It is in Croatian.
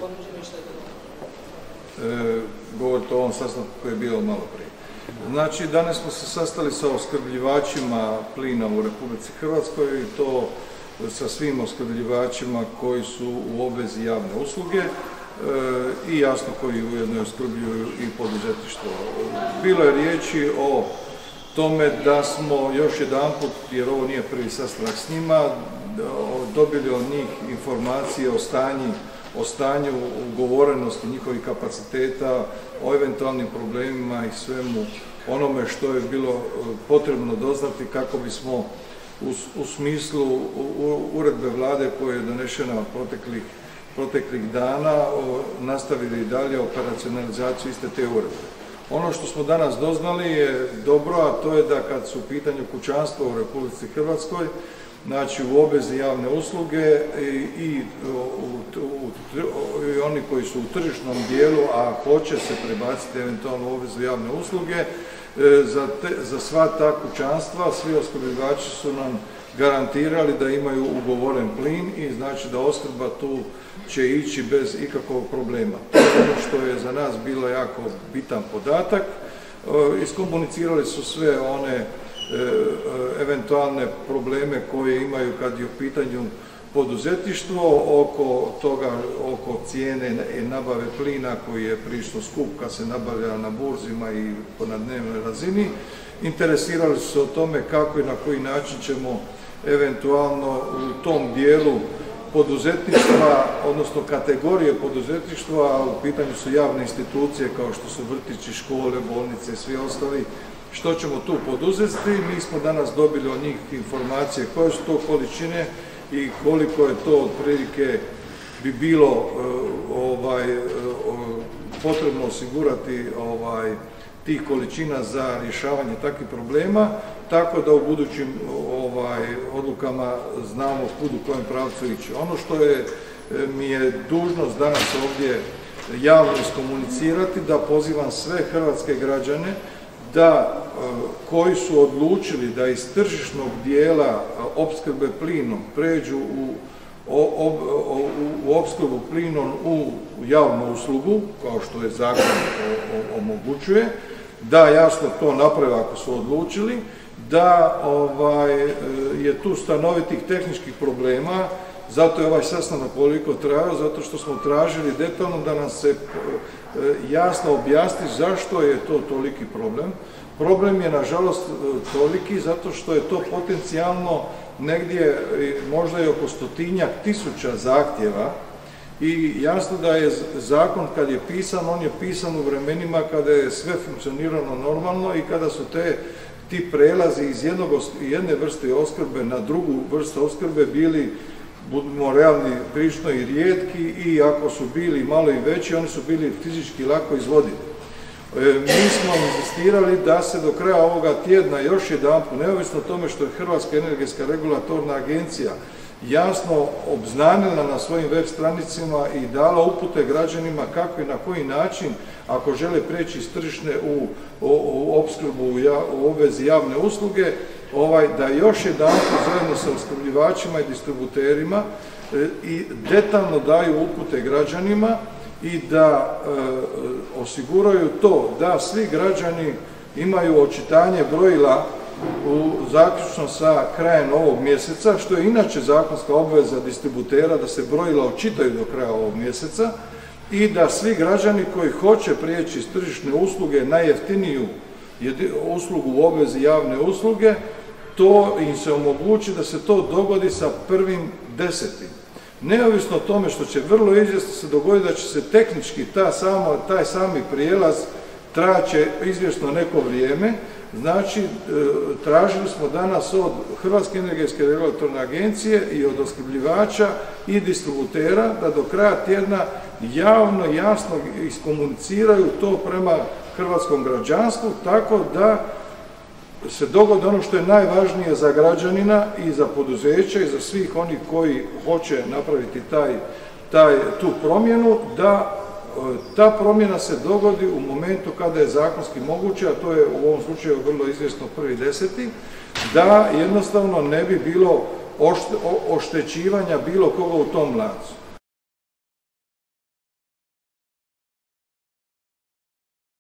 ponuđeno i što je to? Govorite o ovom sastanku koji je bio malo prije. Znači, danas smo se sastali sa opskrbljivačima plina u Republici Hrvatskoj i to sa svim opskrbljivačima koji su u obvezi javne usluge i jasno koji ujedno opskrbljuju i poduzetništvo. Bilo je riječi o tome da smo još jedanput, jer ovo nije prvi sastanak s njima, dobili od njih informacije o stanju ugovorenosti njihovih kapaciteta, o eventualnim problemima i svemu onome što je bilo potrebno doznati kako bismo u smislu uredbe vlade koja je donešena proteklih dana nastavili i dalje operacionalizaciju iste te uredbe. Ono što smo danas doznali je dobro, a to je da kad su u pitanju kućanstva u Republici Hrvatskoj, znači u obvezi javne usluge i oni koji su u tržišnom dijelu, a hoće se prebaciti eventualno u obvezu javne usluge, za sva ta kućanstva, svi opskrbljivači su nam garantirali da imaju ugovoren plin i znači da opskrba tu će ići bez ikakvog problema. To je ono što je za nas bilo jako bitan podatak. Iskomunicirali su sve one eventualne probleme koje imaju kad je u pitanju poduzetništvo oko cijene i nabave plina koji je prilično skup kad se nabavlja na burzima i na dnevnoj razini. Interesirali su se o tome kako i na koji način ćemo eventualno u tom dijelu poduzetništva, odnosno kategorije poduzetništva, a u pitanju su javne institucije kao što su vrtići, škole, bolnice i svi ostali, što ćemo tu poduzeti. Mi smo danas dobili od njih informacije koje su to količine i koliko je to otprilike bi bilo potrebno osigurati tih količina za rješavanje takvih problema, tako da u budućim odlukama znamo kud u kojem pravcu ići. Ono što mi je dužnost danas ovdje javno iskomunicirati, da pozivam sve hrvatske građane koji su odlučili da iz tržišnog dijela opskrbe plinom pređu u opskrbu plinom u javnu uslugu, kao što je zakon omogućuje, da jasno to naprave ako su odlučili, da je tu stanovitih tehničkih problema, zato je ovaj sastanak koliko trajao, zato što smo tražili detaljno da nam se jasno objasni zašto je to toliki problem. Problem je nažalost toliki zato što je to potencijalno negdje možda i oko 100.000 zahtjeva i jasno da je zakon kad je pisan, on je pisan u vremenima kada je sve funkcionirano normalno i kada su ti prelazi iz jedne vrste opskrbe na drugu vrstu opskrbe bili, budimo realni, prilično i rijetki i ako su bili malo i veći, oni su bili fizički lako izvodivi. Mi smo insistirali da se do kraja ovoga tjedna još jedanput, neovisno o tome što je Hrvatska energetska regulatorna agencija jasno obznanila na svojim web stranicama i dala upute građanima kako i na koji način, ako žele prijeći iz tržišne u opskrbu u obvezi javne usluge, da još jedanput zajedno sa opskrbljivačima i distributerima i detaljno daju upute građanima i da osiguraju to da svi građani imaju očitanje brojila zaključno sa krajem ovog mjeseca, što je inače zakonska obveza distributera da se brojila očitaju do kraja ovog mjeseca i da svi građani koji hoće prijeći iz tržišne usluge na jeftiniju uslugu u obvezi javne usluge, to im se omogući da se to dogodi sa 1.10. Neovisno o tome što će vrlo izvjesno se dogoditi da će se tehnički taj sami prijelaz traće izvjesno neko vrijeme. Znači, tražili smo danas od Hrvatske energetske regulatorne agencije i od opskrbljivača i distributera da do kraja tjedna javno, jasno iskomuniciraju to prema hrvatskom građanstvu, tako da se dogodi ono što je najvažnije za građanina i za poduzeće i za svih onih koji hoće napraviti tu promjenu, da ta promjena se dogodi u momentu kada je zakonski moguće, a to je u ovom slučaju vrlo izvjesno 1.10. da jednostavno ne bi bilo oštećivanja bilo koga u tom lancu.